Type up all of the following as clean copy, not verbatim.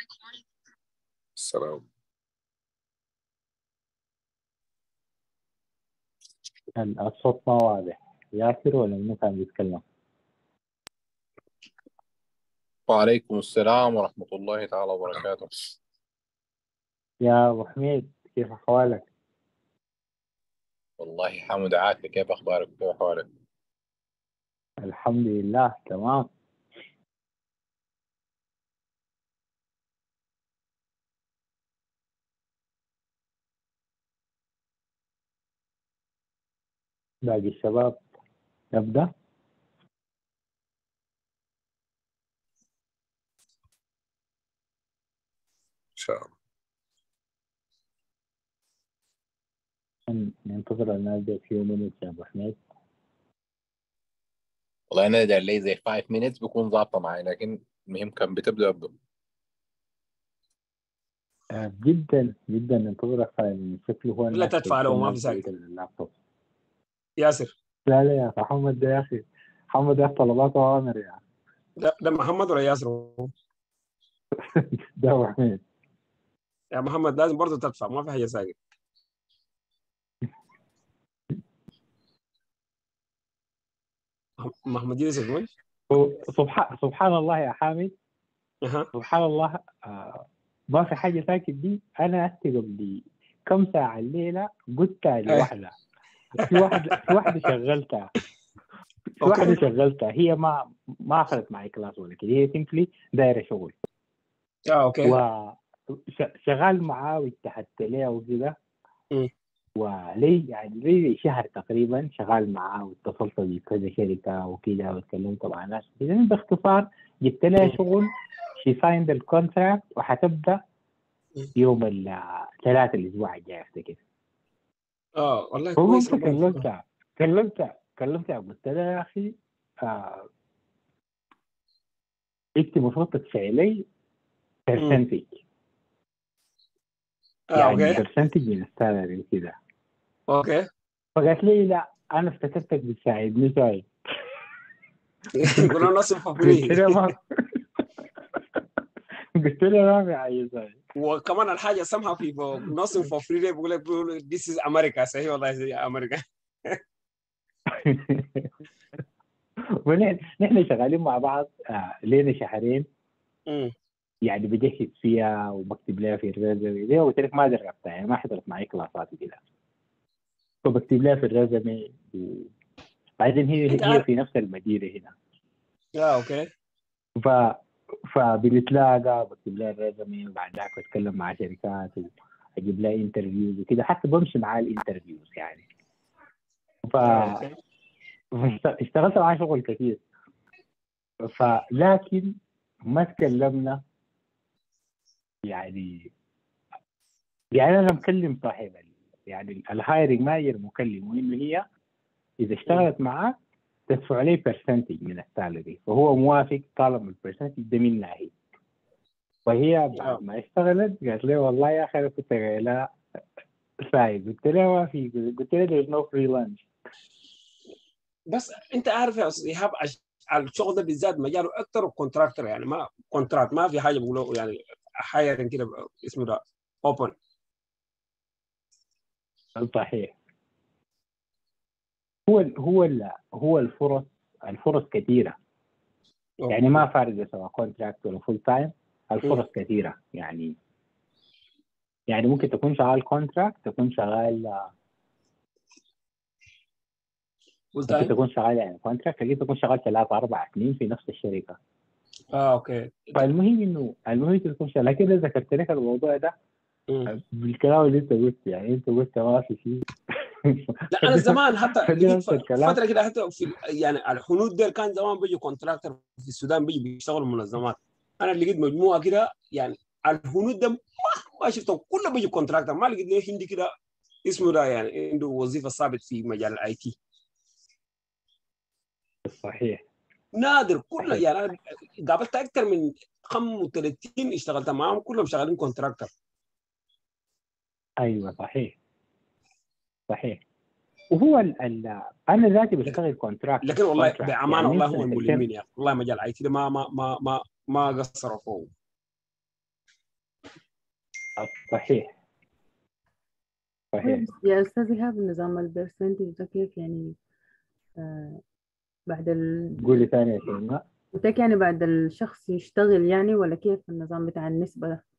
السلام. الصوت ما واضح. ياسر ولا منو كان بيتكلم؟ وعليكم السلام ورحمة الله تعالى وبركاته. يا أبو حميد، كيف أحوالك؟ والله حمد عافية، كيف أخبارك كيف أحوالك؟ الحمد لله تمام. باقي الشباب نبدأ. إن شاء الله. ننتظر أن نبدأ في يومين يا أبو حميد. والله أنا داير لي زي 5 minutes بكون ظابطة معي، لكن المهم كان بتبدأ أبدأ. جدا جدا ننتظرك. شكله هو لا الناس تدفع له ما في الناس ساكت. اللابتوب. ياسر لا يا أخي محمد، ده يا أخي محمد ده طلبات وأوامر يا أخي. ده محمد ولا ياسر؟ ده أبو حميد. يا محمد لازم برضه تدفع، ما في حاجه ساكت. محمد يوسف من؟ سبحان الله يا حامد. اها سبحان الله. ما في حاجة ساكت دي. أنا قبل كم ساعة الليلة قلتها لوحدها. في واحدة شغلتها. هي ما أخذت معي كلاس ولا كده، هي سيمبلي دايرة شغل. اوكي. وشغال معاه واتحدت ليه وكده. م. لي شهر تقريبا شغال معاه، واتصلت بكذا شركة وكده واتكلمت مع ناس كده. باختصار جبت لها شغل. شي سايند الكونتراكت وحتبدأ يوم الثلاث الأسبوع الجاي افتكر. والله كويس. كلمتها قلت لها يا أخي انت المفروض تدفعي لي برسنتج. يعني برسنتج من السالري وكده. اوكي. فقالت لي لا، انا افتكرتك بتساعدني شوي. قلنا نصف فري. قلت لها ما في حاجه شوي. وكمان الحاجه سمحه في نصف فري بيقول لك this is America. صحيح والله زي امريكا. ونحن شغالين مع بعض لينا شهرين. يعني بجهز فيها وبكتب لها في الريزمي دي. وقلت لك ما جربتها، يعني ما حضرت معي كلاسات كده. فبكتب لها في الريزمي. بعدين هي في نفس المدينه هنا. اوكي. فبنتلاقى بكتب لها الريزمي، وبعد ذاك بتكلم مع شركات واجيب لها انترفيوز وكده. حتى بمشي معاه الانترفيوز يعني. اشتغلت معاه شغل كثير. لكن ما تكلمنا. يعني انا مكلم صاحب يعني الهايرنج مانجر مكلم، وانه هي اذا اشتغلت معاه تدفع عليه برسنتج من السالري، فهو موافق طالما البرسنتج ده منها هي. وهي بعد ما اشتغلت قالت لي والله يا اخي انا كنت قايلها سايد. قلت لها ما في، قلت لها there's no free lunch. بس انت عارف يا استاذ ايهاب، الشغل ده بالذات مجاله اكثر كونتراكتور، يعني ما كونتراكت، ما في حاجه بيقولوا يعني حاجه كده اسمه ده اوبن. صحيح. هو الفرص كثيره. يعني ما فارق سواء كونتراكت ولا فول تايم. الفرص كثيره يعني ممكن تكون شغال كونتراكت، تكون شغال ممكن تكون شغال يعني كونتراكت، تكون شغال 3-4 سنين في نفس الشركه. اوكي. فالمهم تكون شغال. لكن اذا ذكرت لك الموضوع ده بالكلام اللي انت قلت، يعني انت قلت ما في شيء. لا انا زمان حتى فتره كده، حتى في يعني الحنود دول كان زمان بيجوا كونتراكتور في السودان، بيشتغلوا منظمات. انا لقيت مجموعه كده، يعني الهنود ده ما شفتهم كله بيجوا كونتراكتور. ما لقيت ليه هندي كده اسمه ده يعني عنده وظيفه ثابت في مجال الاي تي. صحيح. نادر. كله يعني انا قابلت اكثر من 35 اشتغلت معاهم كلهم شغالين كونتراكتور. ايوه صحيح. وهو انا ذاتي بشتغل كونتراكت. لكن والله بامانه يعني والله هم الملمين يا اخي. والله مجال اي تي ما قصروا فوق. صحيح صحيح. يا أستاذ إيهاب، نظام البرسنتج ده كيف يعني؟ بعد قولي ثاني يا شيماء. قلت لك يعني بعد الشخص يشتغل يعني، ولا كيف النظام بتاع النسبة ده؟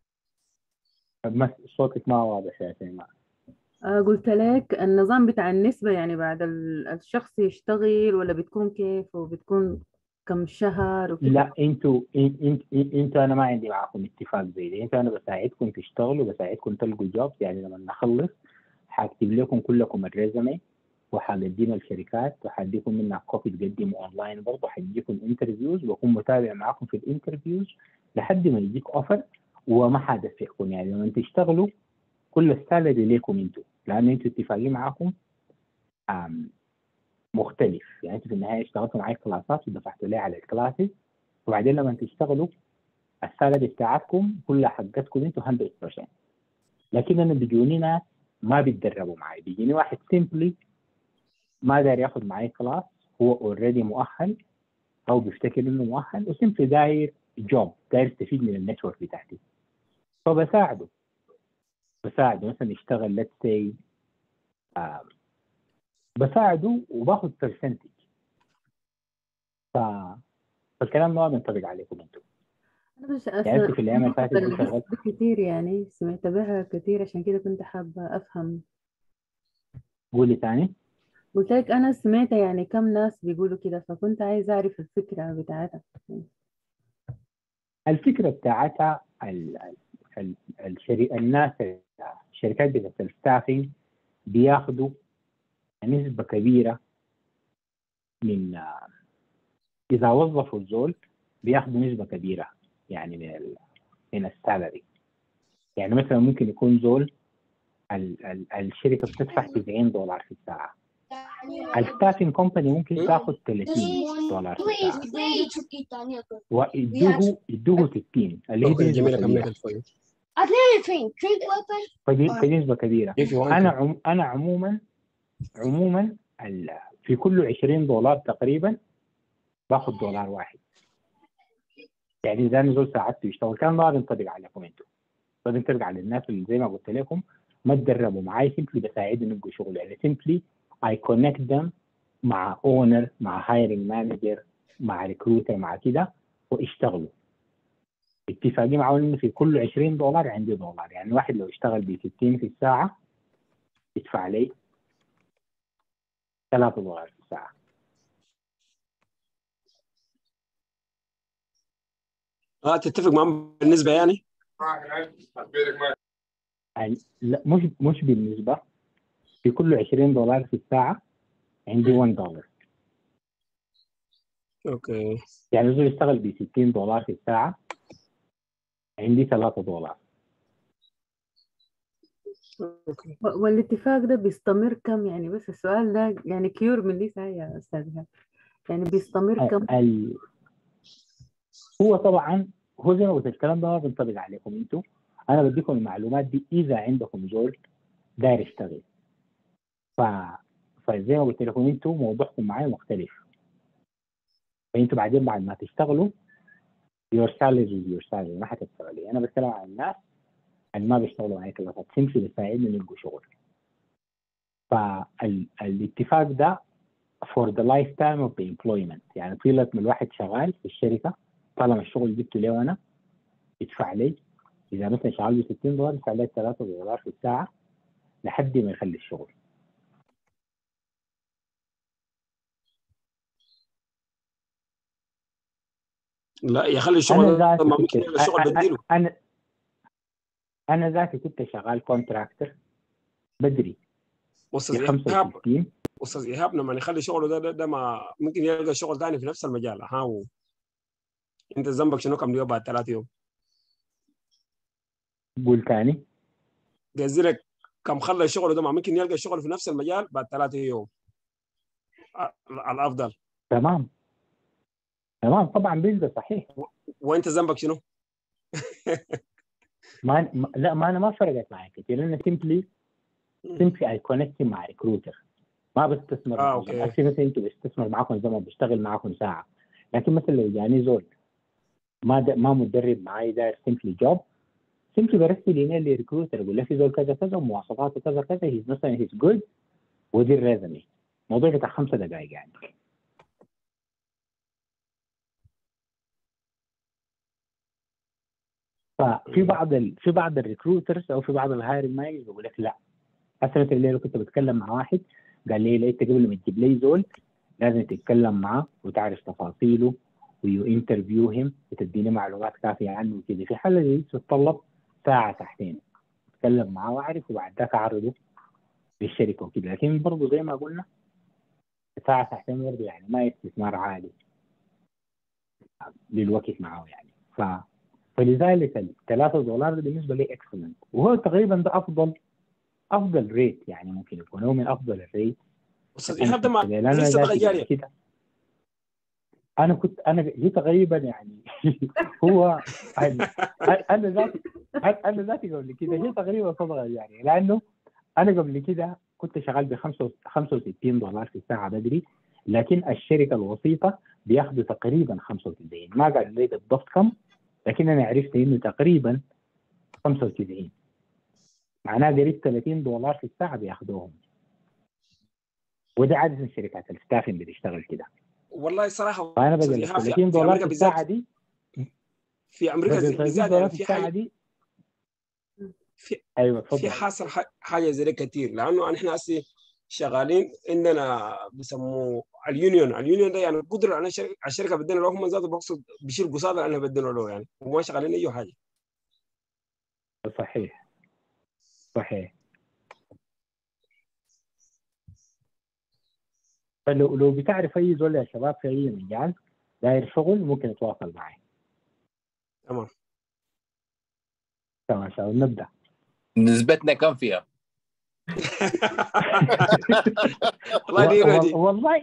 صوتك ما واضح يا شيماء. قلت لك النظام بتاع النسبة يعني بعد الشخص يشتغل، ولا بتكون كيف، وبتكون كم شهر وكده؟ لا انتوا انا ما عندي معاكم اتفاق زي ده. انتوا انا بساعدكم تشتغلوا، بساعدكم تلقوا جوب. يعني لما نخلص حاكتب لكم كلكم الريزمي وحقدمها الشركات وحديكم منها كوبي تقدموا اونلاين برضه، حديكم انترفيوز وبكون متابع معاكم في الانترفيوز لحد ما يجيك اوفر. وما حادثكم يعني لما تشتغلوا كل السالري ليكم انتوا، لان انتوا اتفاقي معاكم مختلف. يعني انتوا في النهايه اشتغلتوا معي كلاسات ودفعتوا لي على الكلاسز، وبعدين لما تشتغلوا السالري بتاعتكم كلها حقتكم انتوا 100%. لكن انا بيجوني ناس ما بيتدربوا معي، بيجيني واحد سيمبلي ما داير ياخذ معي كلاس، هو اوريدي مؤهل او بيفتكر انه مؤهل وسيمبلي داير جوب، داير يستفيد من النتورك بتاعتي. فبساعده مثلا يشتغل ليتس سي بساعده وباخذ برسنتج. فالكلام ده ما بينطبق عليكم انتم. أنا بس يعني انت في الايام اللي فاتت دي شغلت كتير يعني، سمعت بها كتير، عشان كده كنت حابة أفهم. قولي ثاني. قلت لك أنا سمعت يعني كم ناس بيقولوا كده، فكنت عايزة أعرف الفكرة بتاعتها. الفكره بتاعتها الناس الشركات بتاعت الستافينج بياخدوا نسبه كبيره من اذا وظفوا الزول بياخدوا نسبه كبيره يعني من السالري. يعني مثلا ممكن يكون زول الشركه بتدفع $90 في الساعه، الستافينج كومباني ممكن تاخذ $30 في الساعه ويدوه 60 اللي هي نسبه كبيره. فدي نسبه كبيره. انا عموما في كل $20 تقريبا باخذ دولار واحد. يعني اذا نزول ساعدته يشتغل كان ما بينطبق عليكم انتم، فبينطبق على الناس اللي زي ما قلت لكم ما تدربوا معي، سيمبلي بساعدهم يلقوا شغل. يعني سيمبلي I connect them مع اونر، مع هايرنج مانجر، مع ريكروتر، مع كده واشتغلوا. اتفاقي معه انه في كل $20 عندي دولار. يعني واحد لو اشتغل ب 60 في الساعه يدفع لي $3 في الساعه. تتفق معهم بالنسبه يعني؟ لا مش بالنسبه، في كل $20 في الساعه عندي $1. اوكي. يعني لو يشتغل ب $60 في الساعه عندي $3. اوكي. والاتفاق ده بيستمر كم يعني؟ بس السؤال ده يعني كيور من لسه يا أستاذ، يعني بيستمر كم؟ هو طبعا هو زي ما قلت الكلام ده ما بينطبق عليكم انتم. انا بديكم المعلومات دي اذا عندكم زول داير يشتغل. فزي ما قلت لكم انتم موضوعكم معي مختلف، فانتم بعدين بعد ما تشتغلوا your salary is your salary ما حتشتغلي. انا بتكلم عن الناس اللي ما بيشتغلوا معي كلاسات، سيمبلي بيساعدني يلقوا شغل. فالاتفاق ده for the lifetime of the employment، يعني طيلة من الواحد شغال في الشركة طالما الشغل جبته ليه وانا يدفع لي. اذا مثلا شغال ب $60 يدفع لي $3 في الساعة لحد ما يخلي الشغل. لا يخلي الشغل انا ما ممكن يلقى الشغل بديله. انا ذاتي كنت شغال كونتراكتر بدري استاذ ايهاب لما يخلي شغله ده ما ممكن يلقى شغل ثاني في نفس المجال. انت ذنبك شنو كم يوم بعد 3 يوم؟ قول ثاني. قصدي لك كم خلى شغله ده ما ممكن يلقى شغل في نفس المجال بعد 3 يوم الافضل. تمام طبعا بيلقى صحيح. وانت ذنبك شنو؟ لا ما انا ما فرقت معي كثير لان سيمبلي اي كونكت مع ريكروتر ما بستثمر. اوكي. مثلا انتوا بستثمر معاكم زي ما بشتغل معاكم ساعه. لكن مثلا لو جاني زول ما مدرب معي داير سيمبلي جوب سمت برسل ايميل لريكروتر اقول له في زول كذا كذا ومواصفاته كذا كذا هيز مثلا هيز جود ودي الريزمي. موضوع بتاع 5 دقائق يعني. في بعض الريكروترز او في بعض الهايرنج مانجرز بيقول لك لا. هسه مثلا الليله كنت بتكلم مع واحد قال لي انت قبل ما تجيب لي زول لازم تتكلم معاه وتعرف تفاصيله ويو انترفيو هيم وتديني معلومات كافيه عنه وكذا. في حاله دي تتطلب ساعه ساعتين اتكلم معاه واعرف وبعد ذاك اعرضه للشركه وكذا. لكن برضه زي ما قلنا ساعه ساعتين برضه يعني ما استثمار عالي للوقت معاه يعني. فلذلك $3 بالنسبه لي اكسلنت، وهو تقريبا ده افضل ريت يعني. ممكن يكون هو من افضل الريت. استاذ ايهاب ده لسه تغير كده. انا دي تقريبا يعني هو انا ذاتي قبل كده هي تقريبا صدقه يعني. لانه انا قبل كده كنت شغال ب $65 في الساعه بدري، لكن الشركه الوسيطه بياخذوا تقريبا 95. ما قال لي بالضبط كم، لكن انا عرفت انه تقريبا 95 معناه قريب $30 في الساعه بياخذوهم. وده عاده شركات الستافنج بتشتغل كده. والله صراحه فانا بدل $30 في الساعه دي في امريكا بالذات يعني في حاجه دي ايوه في حاصل حاجه زي كثير. لانه احنا هسه شغالين عندنا بيسموه اليونيون ده يعني قدره على الشركه بدنا له هم ذاته بقصد بيشيل قصاده انا بدنا له يعني وما شغالين اي حاجه. صحيح. فلو بتعرف اي زول يا شباب في اي مجال داير شغل ممكن يتواصل معي. تمام شباب نبدا. نسبتنا كم فيها؟ والله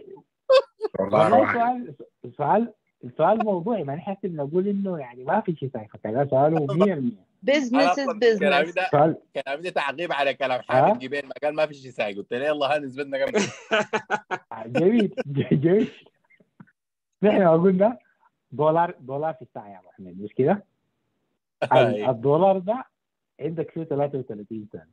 سؤال موضوعي. ما نحس نقول انه يعني ما في شيء سايفه كذا. سؤاله 100%. بزنس از بزنس. كلامي ده تعقيب على كلام حامد جبين ما قال ما في شيء ساي. قلت له يلا ها نسبتنا كم؟ جميل. نحن قلنا دولار في الساعه يا ابو حميد مش كده؟ الدولار ده عندك فيه 33 سنت.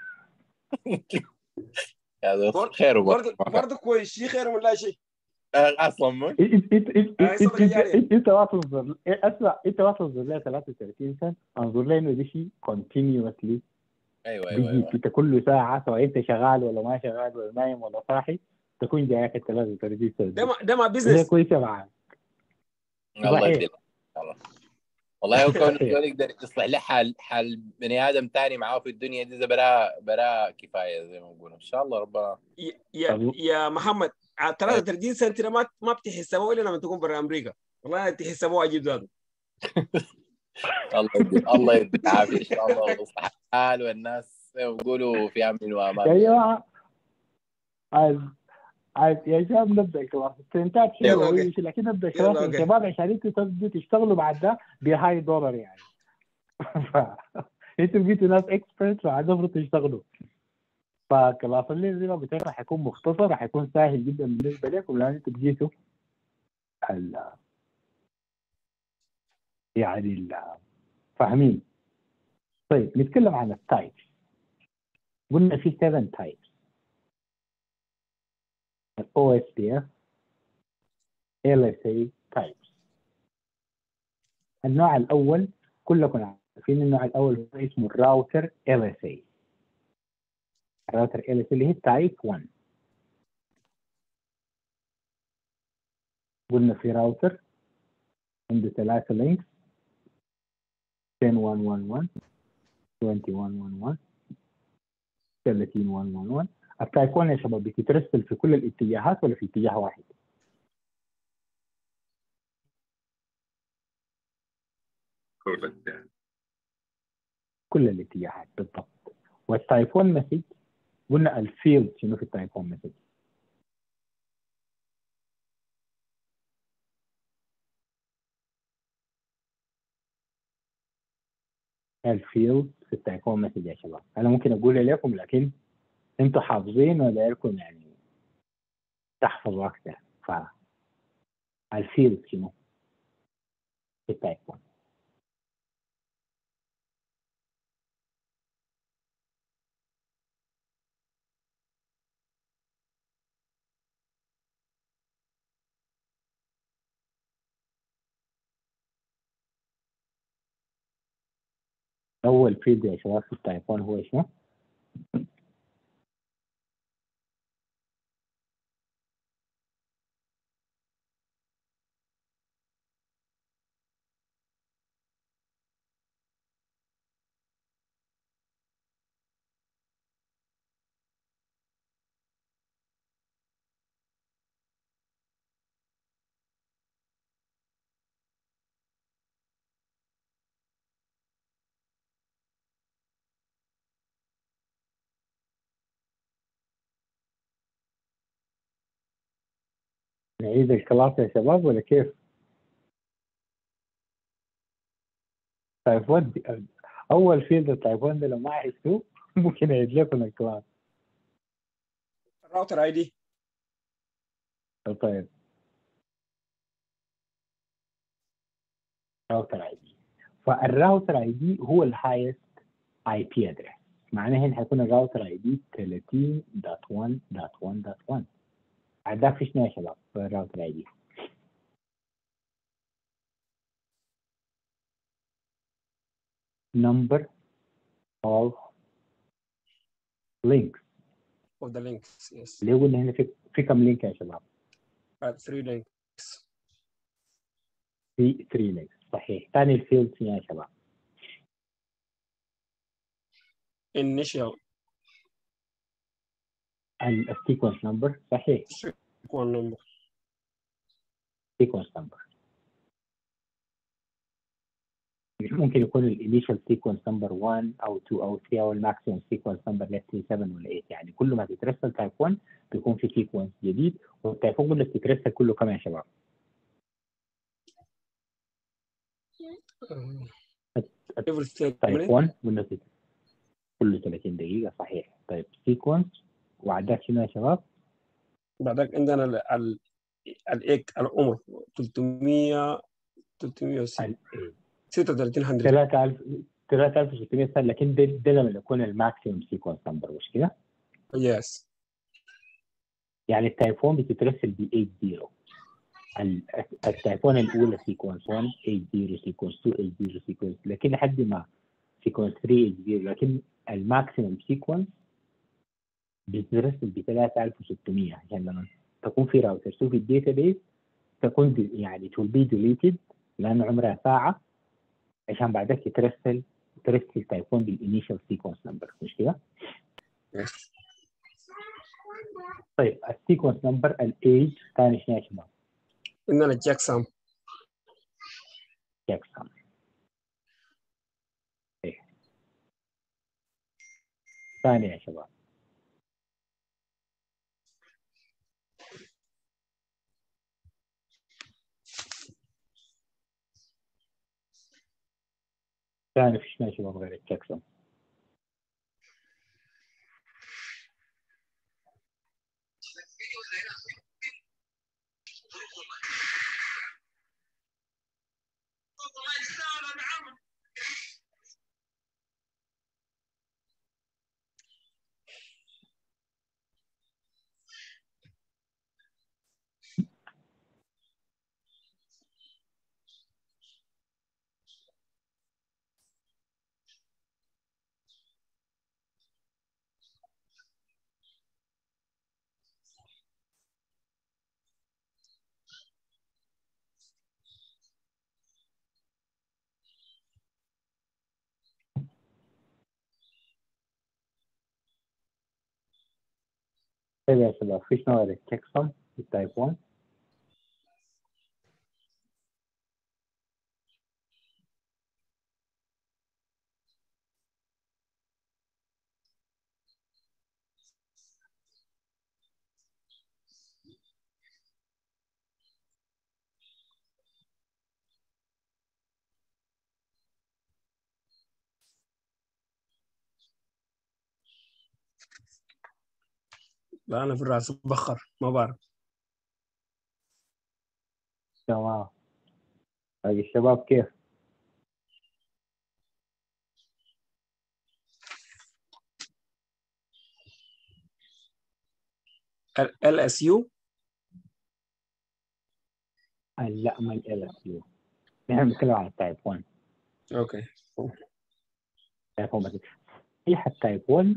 يا دوست خير برضه كويس شيء خير من لا شيء اصلا مو انت واصل اسمع انت واصل ل 33 سنه. انظر لي انه ده شيء كونتينيوسلي. ايوه انت كل ساعه سواء انت شغال ولا ما شغال ولا نايم ولا صاحي تكون جايك ال 33 سنه. ده ما بزنس كويسه معاك. الله يدينا والله. هو كونه يقدر يصلح له حال بني ادم ثاني معاه في الدنيا دي زي برا كفايه زي ما بيقولوا. ان شاء الله ربنا. يا محمد 33 سنه ما بتحسبوه الا لما تكون برا امريكا. والله تحسبوه عجيب ذاته. الله يدي العافيه ان شاء الله ويصلح الحال والناس يقولوا في امن وامان. يا جماعه يا شباب نبدا كلاس السنتات حلوه لكن نبدا كلاس يا شباب عشان انتوا تبدوا تشتغلوا بعد ده بهاي دولار يعني. انتوا جيتوا ناس اكسبرت فهتقدروا تشتغلوا. فكلاس الليل زي ما قلت لك حيكون مختصر حيكون سهل جدا بالنسبه لكم لان انتوا جيتوا يعني فاهمين. طيب نتكلم عن التايبس. قلنا في 7 تايبس. OSPF LSA types. النوع الأول كلكم عارفين النوع الأول هو اسمه الراوتر LSA. الراوتر LSA اللي هي تايب 1. قلنا في راوتر عنده 3 لينكس 10.1.1.1 21.1.1 30.1.1.1. التايب 1 يا شباب بتترسل في كل الاتجاهات ولا في اتجاه واحد؟ كل الاتجاهات بالضبط. والتايب 1 مسج قلنا الفيلد شنو في التايب 1 مسج؟ الفيلد في التايب 1 مسج يا شباب. انا ممكن اقول لكم لكن انتوا حافظين ولا لكم يعني تحفظوا اكثر. فالفيلد شنو في التايب 1؟ أول فيلد يا شباب في التايب 1 هو شنو؟ نعيد الكلاس يا شباب ولا كيف؟ تايب 1 أول فيلد التايب 1 ده لو ما عرفتوه ممكن أعيد لكم الكلاس. الراوتر اي دي. طيب راوتر اي دي، فالراوتر اي دي هو الهايست اي بي ادرس، معناه هنا حيكون الراوتر اي دي 30.1.1.1. عندك في شنو يا شباب في الراوتر اي دي؟ number of links. of the links yes. اللي قلنا هنا في كم لينك يا شباب؟ 3 links. في 3 لينكس صحيح. ثاني الفيلد يا شباب initial السيكونس نمبر صحيح. sequence number. سيكونس نمبر ممكن يكون الانيشال سيكونس نمبر 1 او 2 او 3 او الماكسيمم سيكونس نمبر 7 ولا 8، يعني كل ما تترسل تايب 1 بيكون في سيكونس جديد. والتايب 1 كله بتترسل كله كم يا شباب؟ تايب 1 كله 30 دقيقة صحيح. طيب سيكونس وعداك شنو يا شباب؟ بعدك عندنا الايك العمر 336 3600 سنة، لكن ده لما يكون الماكسيمم سيكونس نمبر مش كده؟ يس. يعني التايب 1 بتترسل ب 80. التايب 1 الأولى سيكونس 1 80 سيكونس 2 80 سيكونس، لكن لحد ما سيكونس 3 80، لكن الماكسيمم سيكونس بتترسل ب 3600 عشان لما تكون في راوتر في الداتا بيس تكون يعني to be deleted لأنه عمرها ساعة عشان بعدك ترسل تايب 1 بالانيشال سيكونس نمبر مش كده؟ طيب السيكونس نمبر الايج ثاني شنو يا شباب؟ عندنا جاكسون. ثاني يا شباب ثاني في شنو يا شباب غير الجاكسون؟ طيب يا شباب في شنو غير الجاكسون في التايب 1؟ لا انا في الراس بخر ما بعرف. تمام. طيب الشباب كيف؟ LSU. لا ما ال LSU، نحن بنتكلم عن التايب 1. اوكي. تايب 1 صحيح التايب 1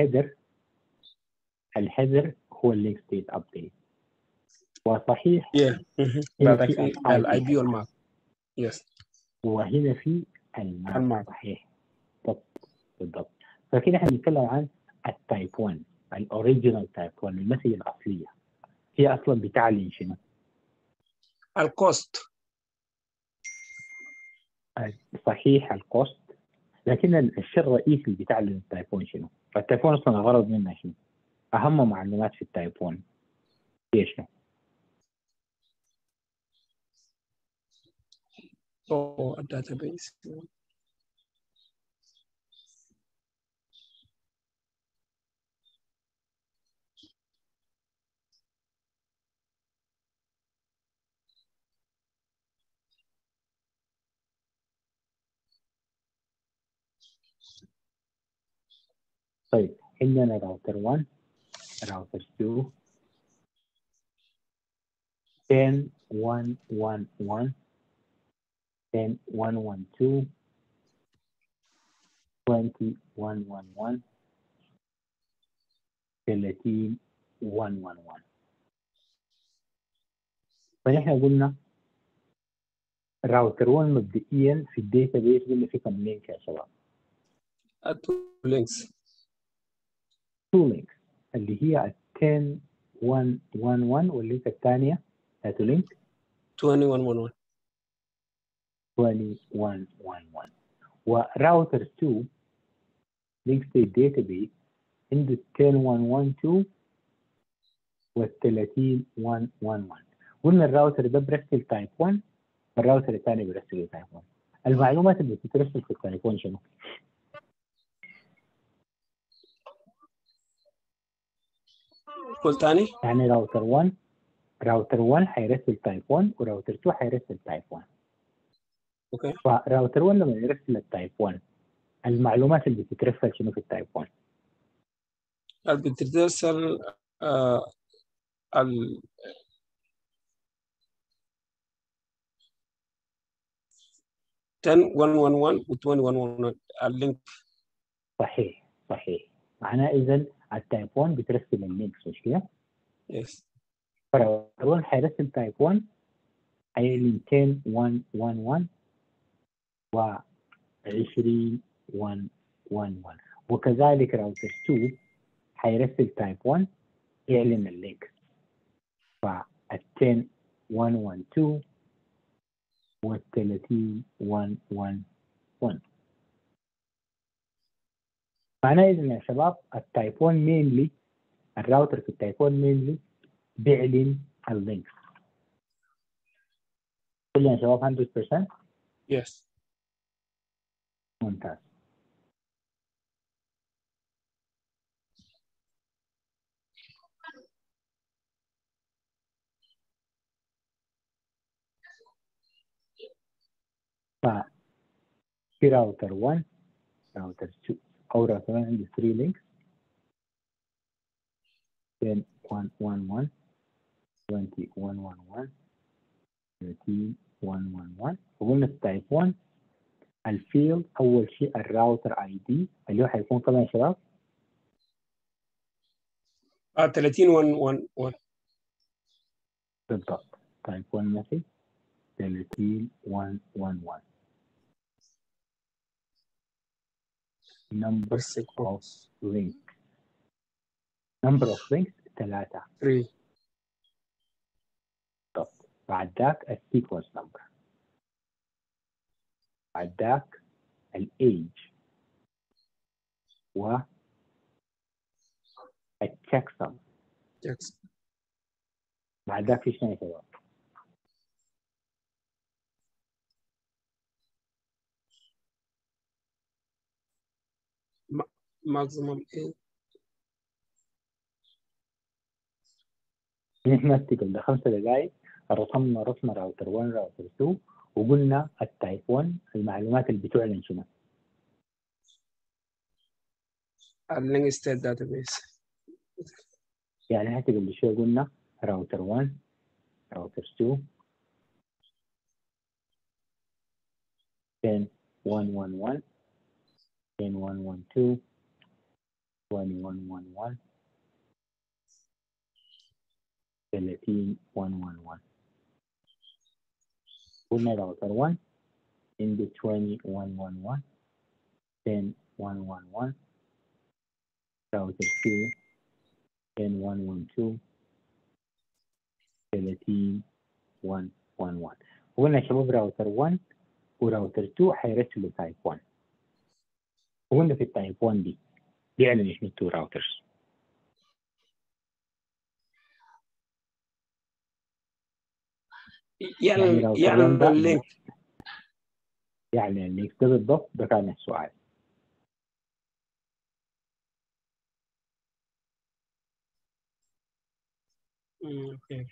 الهيدر هو اللينك ستيت ابديت، وصحيح هنا بعد في الاي بي والماك. يس. وهنا في الماك. الماك. صحيح بالضبط. فكده احنا بنتكلم عن التايب 1 الاوريجينال تايب 1 المسج الاصليه، هي اصلا بتعلن شنو؟ الكوست. صحيح الكوست، لكن الشيء الرئيسي اللي بتعلن التايب 1 شنو؟ التايب 1 اصلا الغرض منها شنو؟ اهم معلومات في التايب 1 هي شنو؟ الداتابيس. طيب عندنا راوتر 1 راوتر 2 10 1 1 1 10 1 1 2 20 1 1 1 30 1 1 1. فنحن قلنا راوتر 1 مبدئيا في الداتا بيس قلنا في كم لينك يا شباب؟ 2 لينكس. 2 لينكس اللي هي 10 1 1 1 واللينك الثانيه ذات لينك 21 11. 21 11. وراوتر 2 لينك ستيت داتا بيس عنده 10 1 1 2 وال 30 1 1 1. قلنا الراوتر ده برسل تايب 1 والراوتر الثاني برسل تايب 1. المعلومات اللي بتترسل في التايب 1 شنو؟ قول تاني. يعني راوتر 1 حيرسل تايب 1 وراوتر 2 حيرسل تايب 1. اوكي. فراوتر 1 لما يرسل التايب 1 المعلومات اللي بتترسل شنو في التايب 1؟ اللي بترسل ال 10 1 1 1 و 20 1 1 اللينك. صحيح معناه اذا التايب 1 بترسل اللينكس مش كده؟ يس. فراوتر 1 حيرسل تايب 1 حيعلن 10 1 1 1 و 20 1 1 1. وكذلك راوتر 2 حيرسل تايب 1 يعلن اللينك فال 10 1 1 2 وال 30 1 1 1. معناه اذا يا شباب التايب 1 مينلي الراوتر في التايب 1 مينلي بيعلن اللينك. كلنا يا شباب 100%؟ يس. ممتاز. ففي راوتر 1 راوتر 2 او راوتر 1 عنده 3 لينكس 10 1 1 1 20 1 1 1 30 1 1 1. وقلنا في تايب 1 الفيلد اول شيء الراوتر اي دي اللي هو حيكون طبعا يا شباب 30 1 1 1 بالضبط. تايب 1 مسج 30 1 1 1. number of links 3. بالضبط. بعد ذاك السيكونس نمبر، بعد ذاك الايج و التشيك سم. بعد ذاك في شنو يا شباب؟ ماكسيمم ايه؟ نحن قبل 5 دقائق رسمنا رسم راوتر 1 راوتر 2 وقلنا التايب 1 المعلومات اللي بتعلن شنو؟ اللينك ستيت داتابيس. يعني حتى قبل شوي قلنا راوتر 1 راوتر 2 10 1 1 1 10.1.1.2 21.1.1 13.1.1.1 قلنا راوتر 1 عنده 20.1.1.1 10.1.1.1 راوتر 2 10.1.1.2 13.1.1.1 وقلنا يا شباب راوتر 1 وراوتر 2 حيرسلوا تايب 1 وقلنا في التايب 1 دي بيعلن شنو التو راوترز يعني راوتر 1 ده اللينك يعني اللينك ده بالضبط ده كان السؤال. اوكي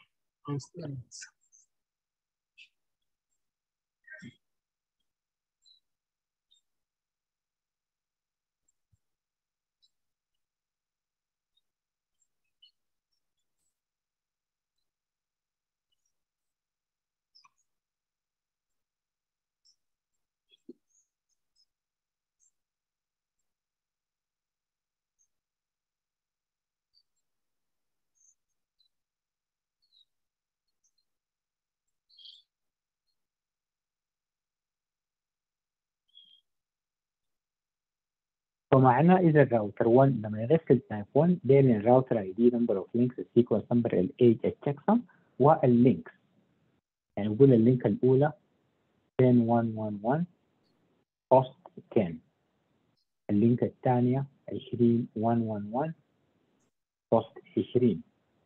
فمعناه إذا الراوتر 1 لما يرسل تايب 1 بين الراوتر اي دي نمبر اوف لينكس السيكونس نمبر الايج التشيكسم واللينكس يعني نقول اللينك الأولى 10.1.1.1 host 10 اللينك الثانية 20.1.1.1 host 20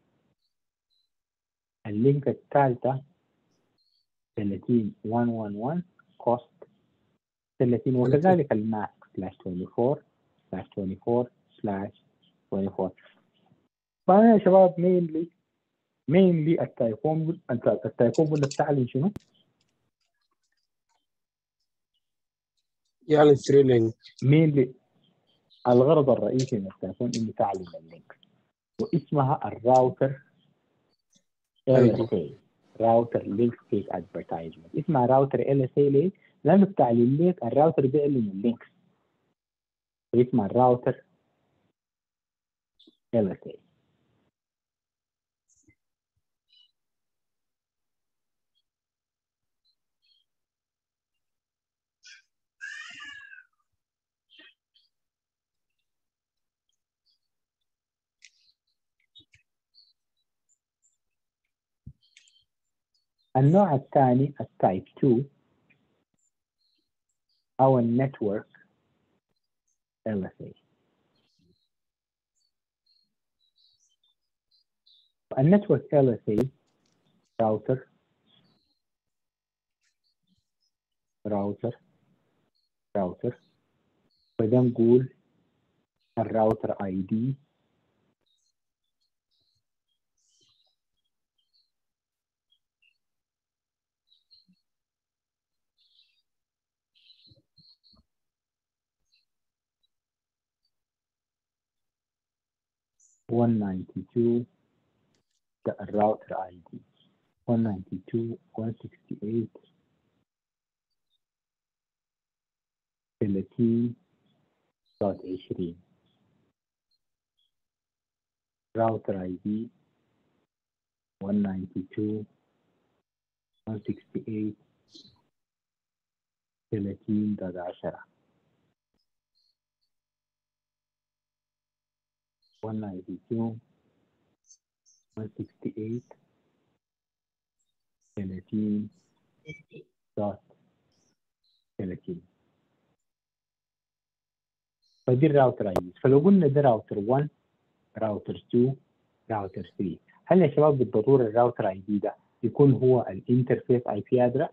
اللينك الثالثة 30.1.1.1 host 30 وكذلك الماسك /24/24/24 فأنا يا شباب mainly التايفون قلنا بتعلن شنو؟ يعني 3 لينك mainly الغرض الرئيسي من التليفون انه تعلن اللينك واسمها الراوتر LSA راوتر لينك ستيت ادفرتايزمنت اسمها راوتر LSA ليه؟ لانه بتعلن لك الراوتر بيعلن اللينكس اسمها الراوتر LSA. النوع الثاني التايب 2 او النتورك LSA. النتورك LSA راوتر راوتر راوتر وده نقول الراوتر اي دي one ninety two ده الراوتر اي دي 192.168 30.20 راوتر اي دي 192.168 30.10 192.168 30.30 فدي الراوتر اي دي. فلو قلنا ده راوتر 1 راوتر 2 راوتر 3 هل يا شباب بالضروره الراوتر اي دي ده يكون هو الانترفيس اي بي ادرس؟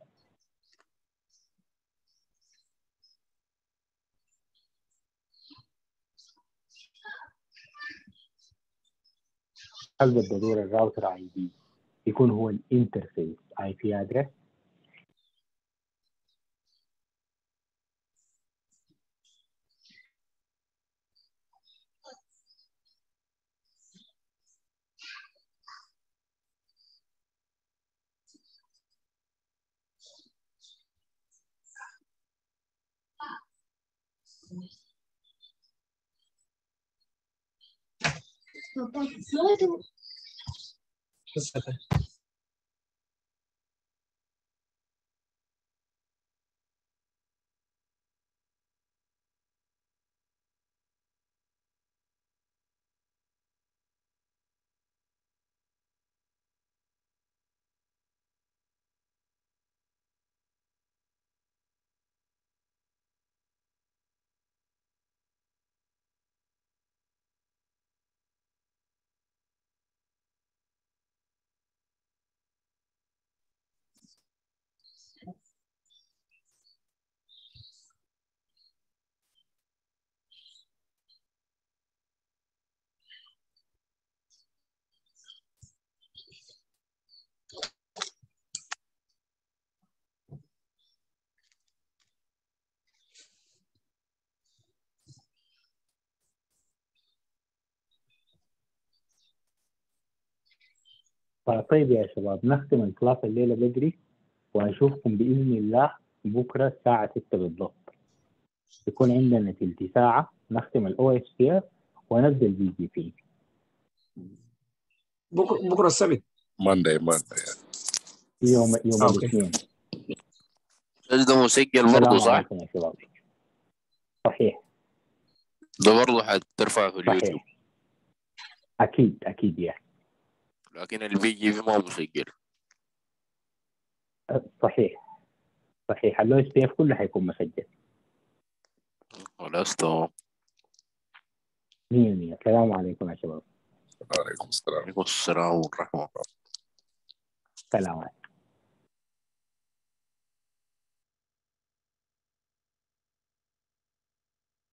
هل بالضروره الراوتر اي دي يكون هو الانترفيس اي بي ادرس؟ طيب يا شباب، نختم الكلاس الليلة بدري ونشوفكم بإذن الله بكرة الساعة 6 بالضبط. يكون عندنا تلت ساعة نختم OSPF ونبدأ BGP. بكرة السبت. ماندي يوم الاثنين. ده مسجل برضه صح؟ يا شباب. صحيح. ده برضه حترفع في اليوتيوب. أكيد يا. لكن BGP ما مسجل. صحيح الOSPF كله حيكون مسجل. خلاص تمام. 100. السلام عليكم يا شباب. وعليكم السلام ورحمة الله. سلام عليكم.